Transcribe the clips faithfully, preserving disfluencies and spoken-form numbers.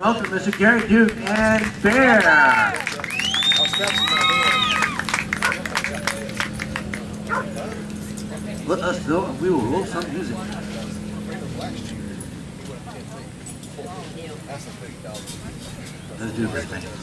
Welcome, Mister Gary Duke and Bear. Let us know and we will roll some music. Let's do this thing.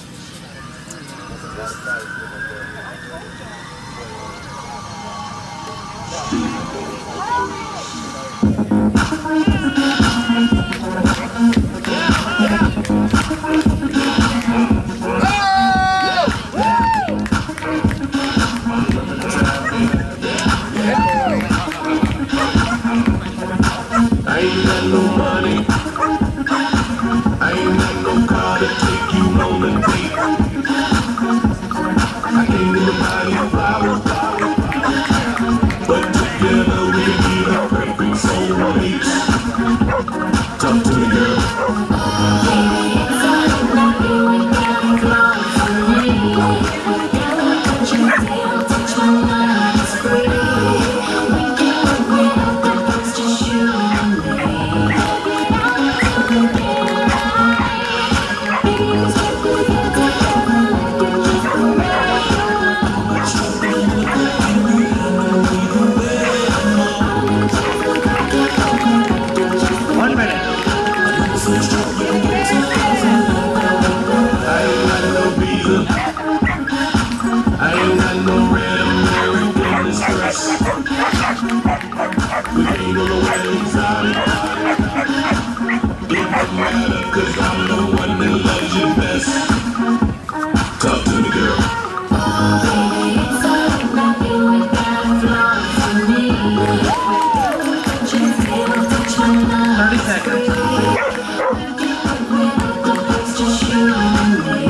I ain't got no money, I ain't got no car to take you on a date. I can't even buy you flowers, but together we can be the perfect soulmates. Talk to me, girl. Baby, it's all about you and God belongs to me. Never touch your tail, touch my mind, it's free. We can work it out, but it's just you and me. One minute. I ain't got no visa, I ain't got no red American Express. We ain't on the wedding side. It don't matter, cause I'm the one that loves you best. Talk to me, girl. Baby, it's all about you and God belongs to me. Just feel, touch my love. thirty seconds. It's just you and me.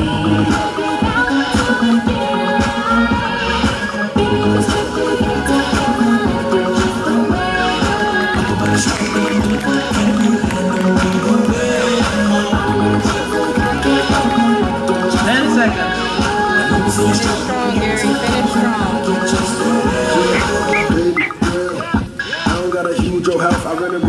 ten seconds. Finish strong, Gary. Finish strong. Baby girl, I don't got a huge old house. I rent a